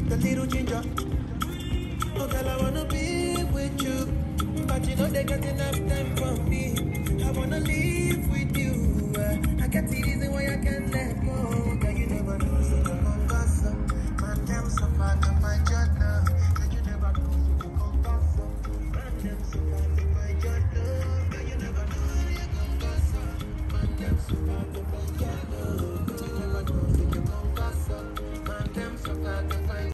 the little ginger. Oh, girl, I wanna be with you, but you know they got enough time for me. I wanna live with you. I got the reason why I can't let go. Girl, you never know, so don't go faster. Man, damn, so far, come my journey.